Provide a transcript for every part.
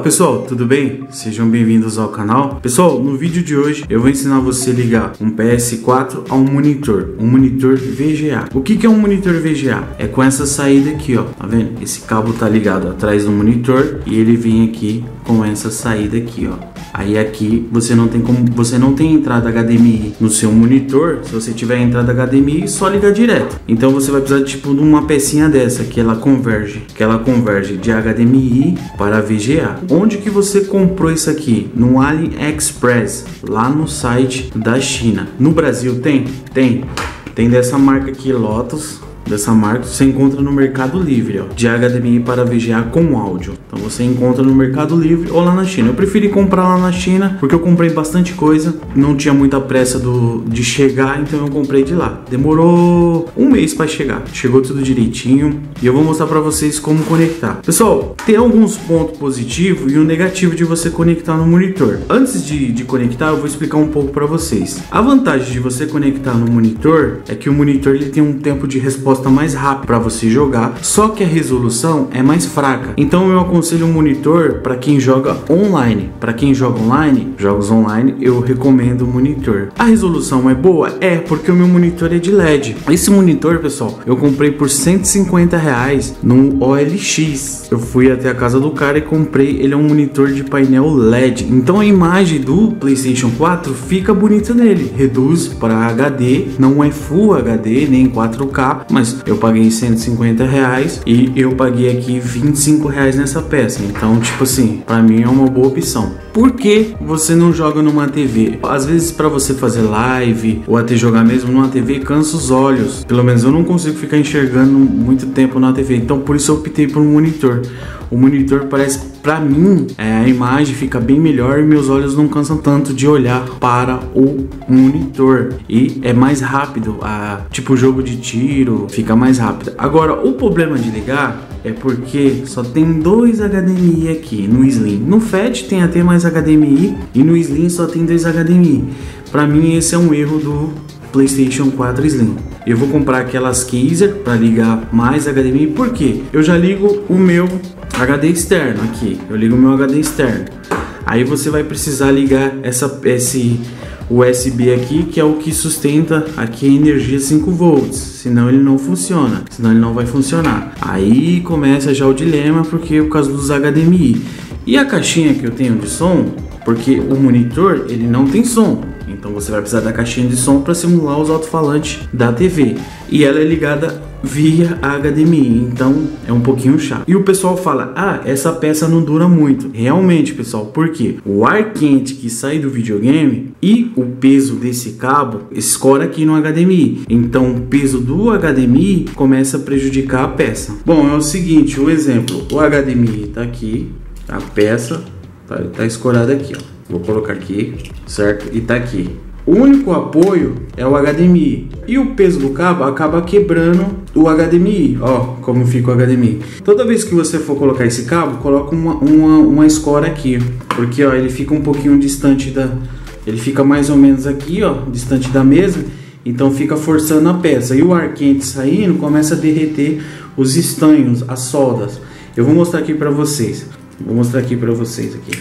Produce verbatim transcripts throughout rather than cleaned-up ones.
pessoal, tudo bem? Sejam bem-vindos ao canal. Pessoal, no vídeo de hoje eu vou ensinar você a ligar um P S quatro a um monitor, um monitor V G A. O que que é um monitor V G A? É com essa saída aqui, ó, tá vendo? Esse cabo tá ligado atrás do monitor e ele vem aqui com essa saída aqui, ó. Aí aqui você não tem como, você não tem entrada H D M I no seu monitor. Se você tiver entrada H D M I, só ligar direto. Então você vai precisar tipo de uma pecinha dessa que ela converge, que ela converge de H D M I para V G A. Onde que você comprou isso aqui? No AliExpress, lá no site da China. No Brasil tem? Tem. Tem dessa marca aqui, Lotus. Dessa marca você encontra no Mercado Livre, ó, de H D M I para V G A com áudio. Então você encontra no Mercado Livre ou lá na China. Eu preferi comprar lá na China porque eu comprei bastante coisa, não tinha muita pressa do, de chegar, então eu comprei de lá. Demorou um mês para chegar, chegou tudo direitinho e eu vou mostrar para vocês como conectar. Pessoal, tem alguns pontos positivos e um negativo de você conectar no monitor. Antes de, de conectar, eu vou explicar um pouco para vocês. A vantagem de você conectar no monitor é que o monitor ele tem um tempo de resposta mais rápido para você jogar, só que a resolução é mais fraca. Então eu aconselho um monitor para quem joga online. Para quem joga online, jogos online, eu recomendo o monitor. A resolução é boa? É, porque o meu monitor é de L E D. Esse monitor, pessoal, eu comprei por cento e cinquenta reais no O L X. Eu fui até a casa do cara e comprei. Ele é um monitor de painel L E D. Então a imagem do PlayStation quatro fica bonita nele. Reduz para H D, não é Full H D nem quatro K, mas eu paguei cento e cinquenta reais e eu paguei aqui vinte e cinco reais nessa peça. Então, tipo assim, pra mim é uma boa opção. Por que você não joga numa T V? Às vezes para você fazer live ou até jogar mesmo numa T V cansa os olhos. Pelo menos eu não consigo ficar enxergando muito tempo na T V. Então por isso eu optei por um monitor. O monitor parece, pra mim, é, a imagem fica bem melhor e meus olhos não cansam tanto de olhar para o monitor. E é mais rápido, a, tipo jogo de tiro, fica mais rápido. Agora, o problema de ligar é porque só tem dois H D M I aqui no Slim. No Fat tem até mais H D M I e no Slim só tem dois H D M I. Pra mim esse é um erro do PlayStation quatro Slim. Eu vou comprar aquelas Kaiser para ligar mais H D M I, porque eu já ligo o meu H D externo aqui. Eu ligo o meu H D externo. Aí você vai precisar ligar essa, esse U S B aqui, que é o que sustenta aqui a energia cinco volts. Senão ele não funciona. Senão ele não vai funcionar. Aí começa já o dilema, porque por causa dos H D M I. E a caixinha que eu tenho de som, porque o monitor ele não tem som. Então você vai precisar da caixinha de som para simular os alto-falantes da T V. E ela é ligada via H D M I, então é um pouquinho chato. E o pessoal fala, ah, essa peça não dura muito. Realmente, pessoal, porque o ar quente que sai do videogame e o peso desse cabo escora aqui no H D M I. Então o peso do H D M I começa a prejudicar a peça. Bom, é o seguinte, o exemplo, o H D M I tá aqui, a peça tá, tá escorada aqui, ó. Vou colocar aqui, certo? E tá aqui. O único apoio é o H D M I. E o peso do cabo acaba quebrando o H D M I. Ó, como fica o H D M I. Toda vez que você for colocar esse cabo, coloca uma, uma, uma escora aqui. Porque, ó, ele fica um pouquinho distante da... Ele fica mais ou menos aqui, ó, distante da mesa. Então fica forçando a peça. E o ar quente saindo começa a derreter os estanhos, as soldas. Eu vou mostrar aqui pra vocês. Vou mostrar aqui pra vocês aqui.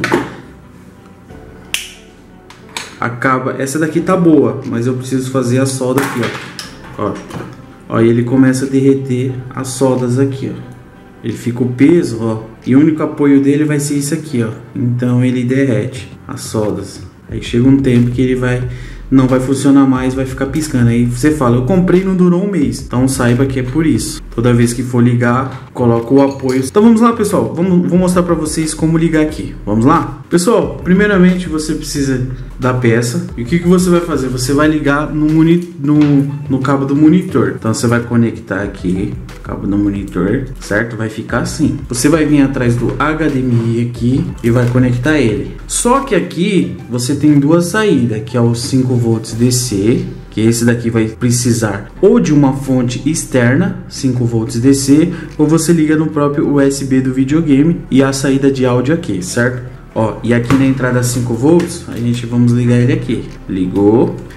Acaba, essa daqui tá boa, mas eu preciso fazer a solda aqui, ó. Ó, ó, e ele começa a derreter as soldas aqui, ó. Ele fica o peso, ó, e o único apoio dele vai ser isso aqui, ó. Então ele derrete as soldas. Aí chega um tempo que ele vai, não vai funcionar mais, vai ficar piscando. Aí você fala, eu comprei e não durou um mês. Então saiba que é por isso. Toda vez que for ligar, coloca o apoio. Então vamos lá, pessoal. Vamos, vou mostrar para vocês como ligar aqui. Vamos lá? Pessoal, primeiramente você precisa da peça. E o que, que você vai fazer? Você vai ligar no, moni no, no cabo do monitor. Então você vai conectar aqui, cabo do monitor, certo? Vai ficar assim. Você vai vir atrás do H D M I aqui e vai conectar ele. Só que aqui você tem duas saídas, que é o cinco volts D C, que esse daqui vai precisar ou de uma fonte externa, cinco volts D C, ou você liga no próprio U S B do videogame e a saída de áudio aqui, certo? Ó, e aqui na entrada cinco volts, a gente vamos ligar ele aqui. Ligou.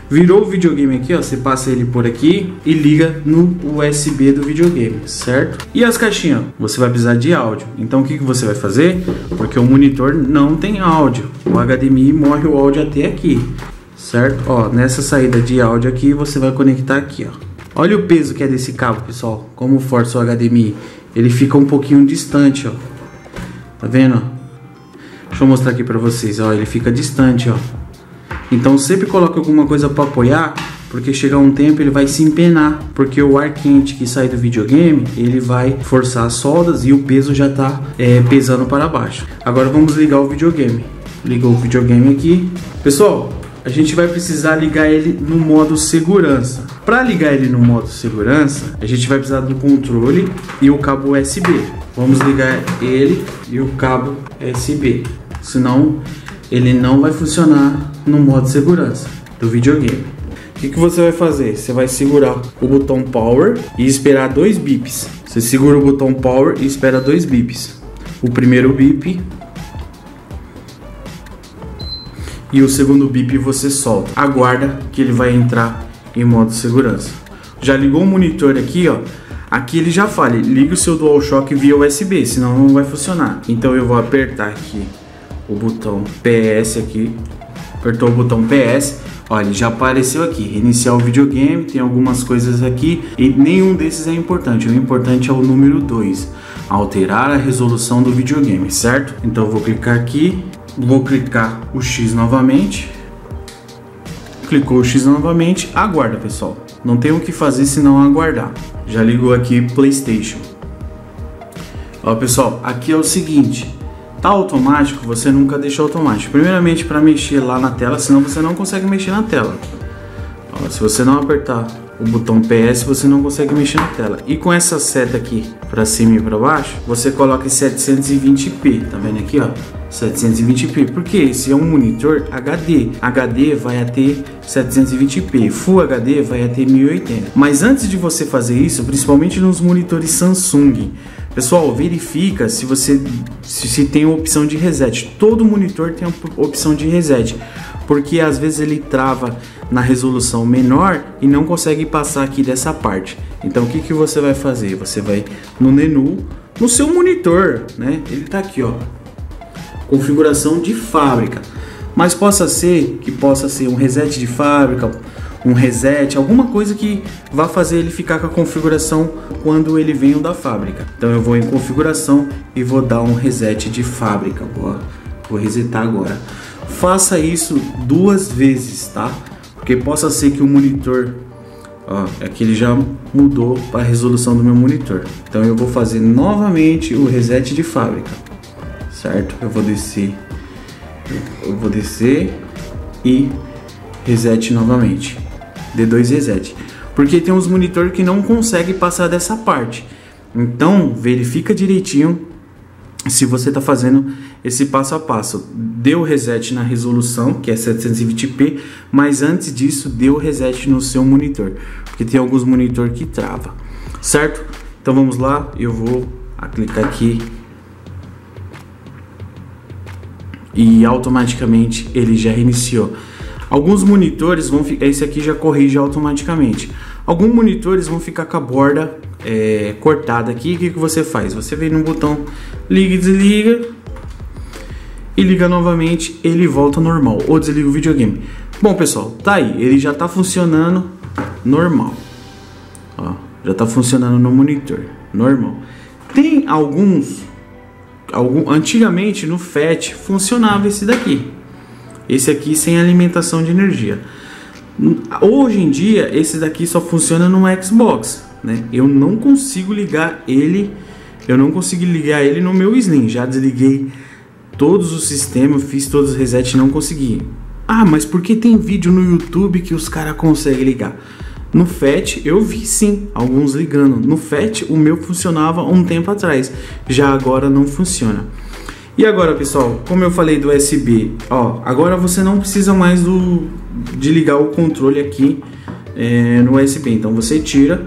Virou o videogame aqui, ó, você passa ele por aqui e liga no U S B do videogame, certo? E as caixinhas? Você vai precisar de áudio. Então o que, que você vai fazer? Porque o monitor não tem áudio. O H D M I morre o áudio até aqui, certo? Ó, nessa saída de áudio aqui, você vai conectar aqui, ó. Olha o peso que é desse cabo, pessoal. Como força o H D M I. Ele fica um pouquinho distante, ó. Tá vendo, ó? Deixa eu mostrar aqui pra vocês, ó. Ele fica distante, ó. Então sempre coloque alguma coisa para apoiar, porque chegar um tempo ele vai se empenar, porque o ar quente que sai do videogame, ele vai forçar as soldas e o peso já tá é, pesando para baixo. Agora vamos ligar o videogame. Ligou o videogame aqui. Pessoal, a gente vai precisar ligar ele no modo segurança. Para ligar ele no modo segurança, a gente vai precisar do controle e o cabo U S B. Vamos ligar ele e o cabo U S B, senão ele não vai funcionar no modo segurança do videogame. O que, que você vai fazer? Você vai segurar o botão Power e esperar dois bips. Você segura o botão Power e espera dois bips. O primeiro bip e o segundo bip você solta. Aguarda que ele vai entrar em modo segurança. Já ligou o monitor aqui, ó. Aqui ele já fala, liga o seu DualShock via U S B, senão não vai funcionar. Então eu vou apertar aqui o botão P S aqui, apertou o botão P S, olha, ele já apareceu aqui, reiniciar o videogame, tem algumas coisas aqui e nenhum desses é importante, o importante é o número dois, alterar a resolução do videogame, certo? Então eu vou clicar aqui, vou clicar o X novamente, clicou o X novamente, aguarda pessoal, não tem o que fazer senão aguardar. Já ligou aqui PlayStation. Ó pessoal, aqui é o seguinte, tá automático, você nunca deixa automático. Primeiramente para mexer lá na tela, senão você não consegue mexer na tela. Ó, se você não apertar o botão P S, você não consegue mexer na tela. E com essa seta aqui para cima e para baixo, você coloca em setecentos e vinte p, tá vendo aqui, ó? setecentos e vinte p, porque esse é um monitor H D. H D vai até setecentos e vinte p, Full H D vai até mil e oitenta. Mas antes de você fazer isso, principalmente nos monitores Samsung, pessoal, verifica se você se, se tem a opção de reset. Todo monitor tem a opção de reset, porque às vezes ele trava na resolução menor e não consegue passar aqui dessa parte. Então o que, que você vai fazer? Você vai no menu, no seu monitor, né? Ele tá aqui, ó. Configuração de fábrica. Mas possa ser que possa ser um reset de fábrica, um reset, alguma coisa que vá fazer ele ficar com a configuração quando ele veio da fábrica. Então eu vou em configuração e vou dar um reset de fábrica. Vou, vou resetar agora. Faça isso duas vezes, tá? Porque possa ser que o monitor, ó, aqui ele já mudou para a resolução do meu monitor. Então eu vou fazer novamente o reset de fábrica, certo? Eu vou descer, eu vou descer e reset novamente. D dois reset, porque tem uns monitor que não consegue passar dessa parte. Então verifica direitinho se você está fazendo esse passo a passo. Deu reset na resolução, que é setecentos e vinte p, mas antes disso deu reset no seu monitor, porque tem alguns monitor que trava, certo? Então vamos lá, eu vou clicar aqui e automaticamente ele já reiniciou. Alguns monitores vão ficar, esse aqui já corrige automaticamente. Alguns monitores vão ficar com a borda é, cortada aqui. O que, que você faz? Você vem no botão liga e desliga e liga novamente, ele volta normal, ou desliga o videogame. Bom pessoal, tá aí, ele já tá funcionando normal. Ó, já tá funcionando no monitor normal. Tem alguns, algum, antigamente no F A T funcionava esse daqui. Esse aqui sem alimentação de energia. Hoje em dia, esse daqui só funciona no Xbox, né? Eu não consigo ligar ele, eu não consigo ligar ele no meu Slim. Já desliguei todos os sistemas, fiz todos os resets e não consegui. Ah, mas porque tem vídeo no YouTube que os caras conseguem ligar? No F A T eu vi sim, alguns ligando. No F A T o meu funcionava um tempo atrás, já agora não funciona. E agora pessoal, como eu falei do U S B, ó, agora você não precisa mais do, de ligar o controle aqui é, no U S B. Então você tira,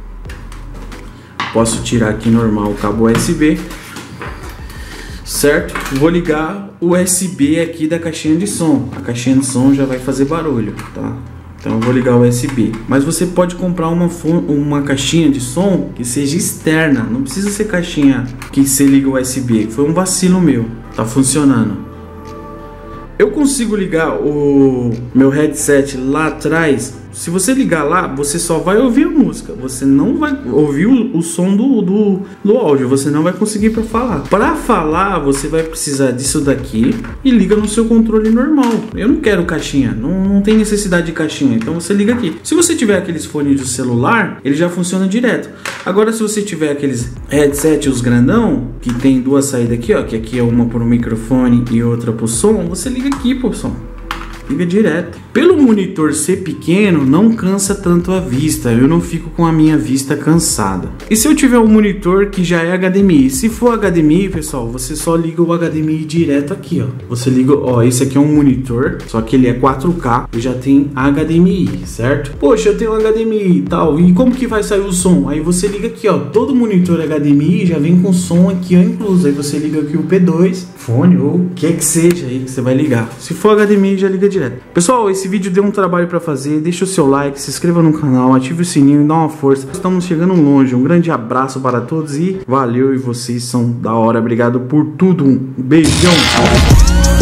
posso tirar aqui normal o cabo U S B, certo? Vou ligar o U S B aqui da caixinha de som. A caixinha de som já vai fazer barulho, tá? Então eu vou ligar o U S B. Mas você pode comprar uma, uma caixinha de som que seja externa. Não precisa ser caixinha que você liga o U S B. Foi um vacilo meu. Tá funcionando. Eu consigo ligar o meu headset lá atrás. Se você ligar lá, você só vai ouvir a música. Você não vai ouvir o, o som do, do, do áudio. Você não vai conseguir para falar. Para falar, você vai precisar disso daqui e liga no seu controle normal. Eu não quero caixinha. Não, não tem necessidade de caixinha. Então você liga aqui. Se você tiver aqueles fones de celular, ele já funciona direto. Agora, se você tiver aqueles headset, os grandão, que tem duas saídas aqui, ó, que aqui é uma para o microfone e outra para o som, você liga aqui pro som. Liga direto. Pelo monitor ser pequeno, não cansa tanto a vista. Eu não fico com a minha vista cansada. E se eu tiver um monitor que já é H D M I? Se for H D M I, pessoal, você só liga o H D M I direto aqui, ó. Você liga, ó, esse aqui é um monitor, só que ele é quatro K e já tem H D M I, certo? Poxa, eu tenho H D M I e tal. E como que vai sair o som? Aí você liga aqui, ó. Todo monitor H D M I já vem com som aqui, ó, incluso. Aí você liga aqui o P dois, fone ou o que que seja aí que você vai ligar. Se for H D M I, já liga direto. Pessoal, esse vídeo deu um trabalho para fazer. Deixa o seu like, se inscreva no canal, ative o sininho e dá uma força. Estamos chegando longe. Um grande abraço para todos e valeu, e vocês são da hora. Obrigado por tudo. Um beijão.